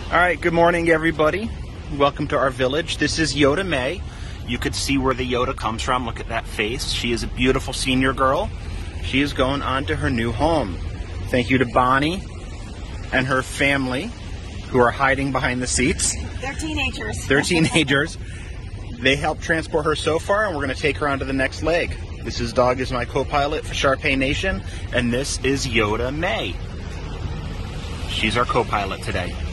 Alright, good morning everybody. Welcome to our village. This is Yoda-Mae. You could see where the Yoda comes from. Look at that face. She is a beautiful senior girl. She is going on to her new home. Thank you to Bonnie and her family who are hiding behind the seats. They're teenagers. They're teenagers. They helped transport her so far, and we're going to take her on to the next leg. This is Dog is my co-pilot for Sharpay Nation, and this is Yoda-Mae. She's our co-pilot today.